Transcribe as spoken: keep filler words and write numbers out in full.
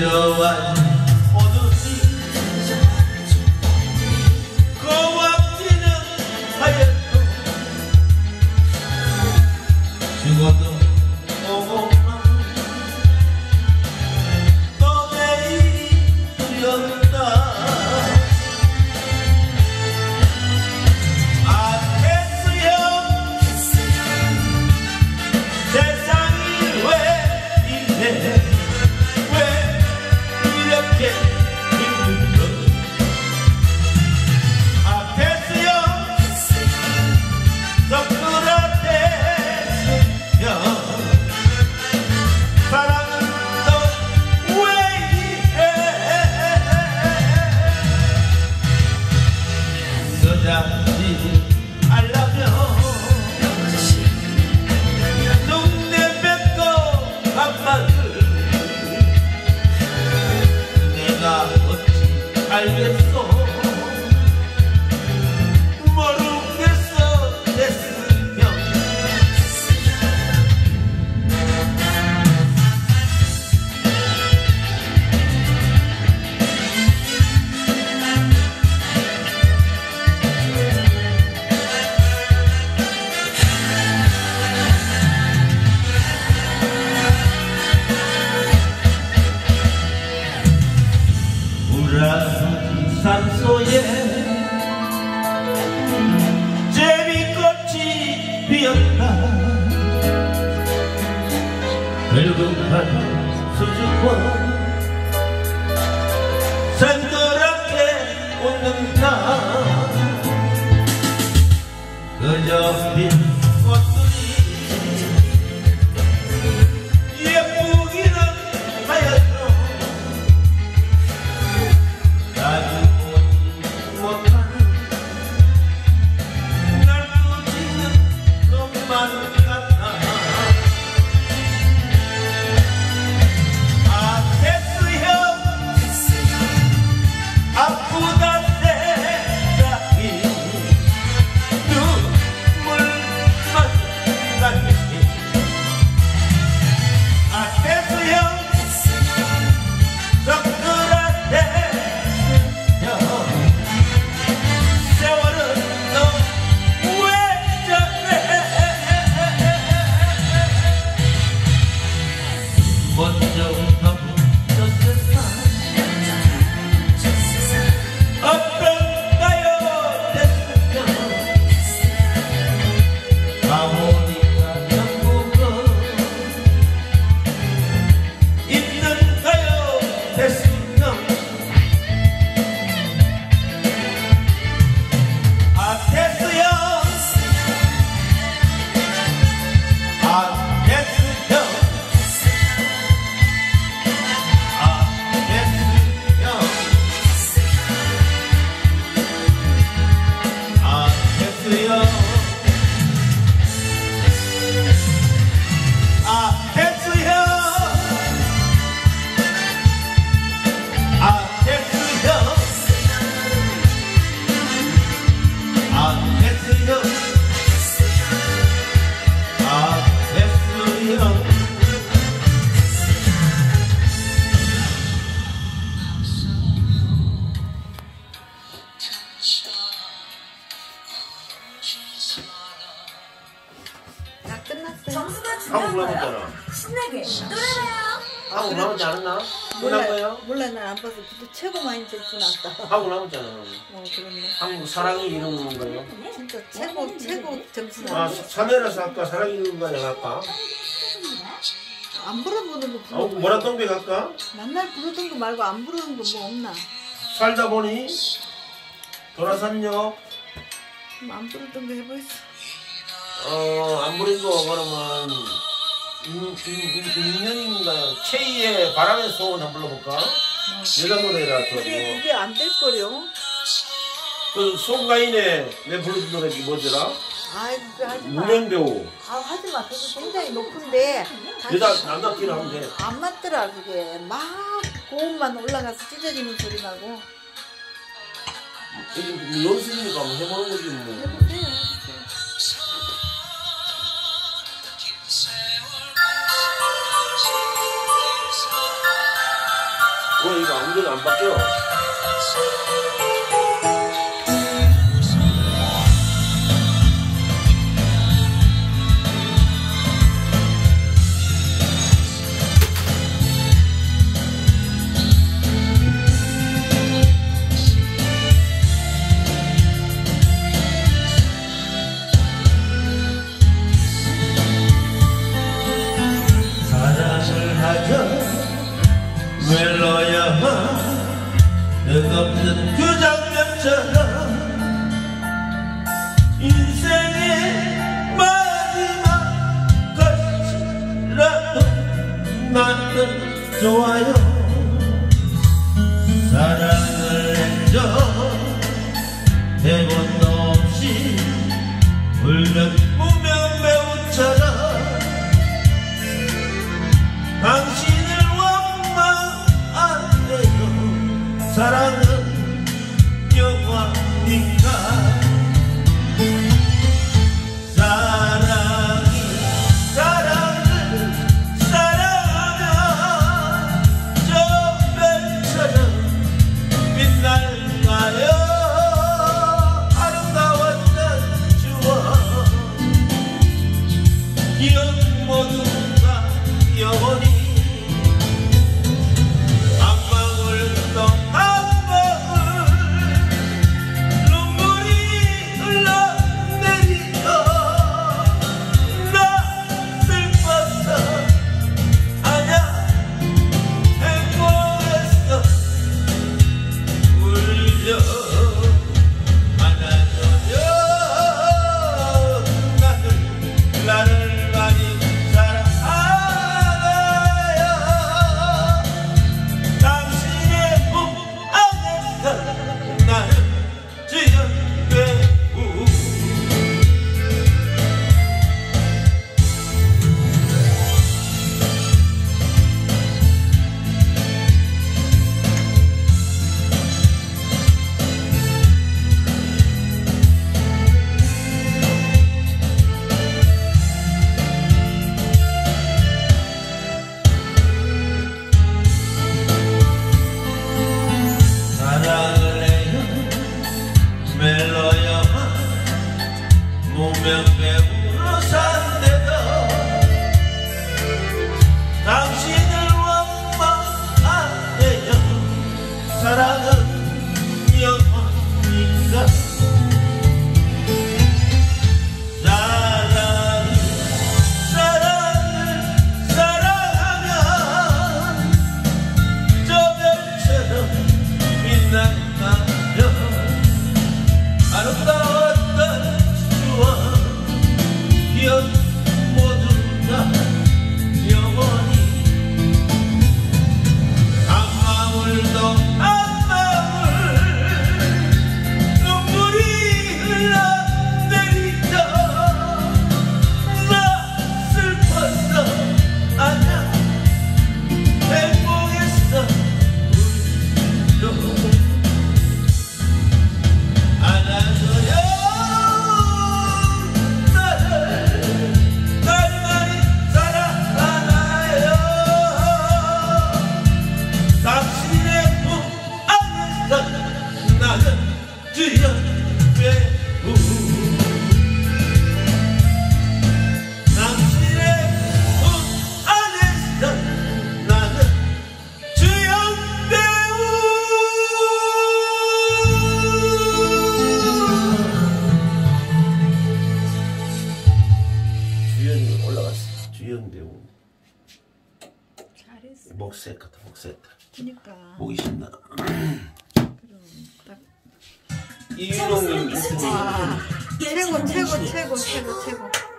그저와 오늘이 고맙지는 하여도 죽어도 오고만 또 내일이 두렵다. 알겠어 모르겠어 됐으면 산소에 제비꽃이 피었다. 늙은한 수줍어 산더럽게 웃는다. 그저 빈 꽃들이 예쁘기는 하여도 나도 한국 올라오잖아. 신나게 노래해요. 한국 올라오지 않았나? 몰라 거요? 몰라 난 안 봐서 그때 최고 많이 제수 났다. 한국 올라오잖아. 어 그렇네. 한국 사랑이 이루는 거예요? 진짜 최고 최고 점수 아 났다. 사내라서 할까? 사랑이 이루는 거 아니야 할까? 안 불러보는 거 아 불러. 뭐라 동백 할까? 맨날 부르던 거 말고 안 부르는 거 뭐 없나? 살다 보니 돌아섰요. 안 부르던 거 해보이소. 어안 부린 거 그러면 인연인가요? 최희의 바람의 소원 한번 불러볼까? 여자 노래라 또. 그게 그게 안 될 거요. 그 송가인의 내 부르는 노래가 뭐더라? 아이고 그거 하지 마. 무명배우. 아 하지 마. 그거 굉장히 높은데. 여자 남자끼리 하면 돼. 안 맞더라 그게. 막 고음만 올라가서 찢어지는 소리 나고. 이게 연습이니까 한번 해보는 거지 뭐. 해보세요. 완전히 안 바뀌어. 사랑을 하자 멜로야만 뜨겁는 그 장면처럼 인생의 마지막 것이라도 나는 좋아요. 사랑을 했죠 대본도 없이 울면 무명 배우처럼 당신을 원망 안 해요. 사랑은 영화니까. 사랑이 사랑을 사랑하면 저 별처럼 빛날까요. 아름다웠던 추억 기억 모두가 영원히 무명배우로 산대도 당신을 원망 안 해요. 사랑은 영원히가. 사랑이 사랑을 사랑하면 저 별처럼 빛나요. 아름다웠던 기억 모두가 영원히 한방울도 한방울 눈물이 흘러내리죠. 나 슬펐어 아냐 행복했어 울려 안아줘요. 주연이 올라갔어. 주연 배우. 잘했어. 목색 같아. 목색. 그니까. 보기 쉽나. 그럼 딱. 이윤홍님 인터뷰. 와, 최고 최고 최고 최고 최고.